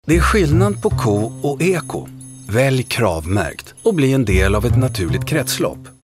Det är skillnad på ko och eko. Välj Kravmärkt och bli en del av ett naturligt kretslopp.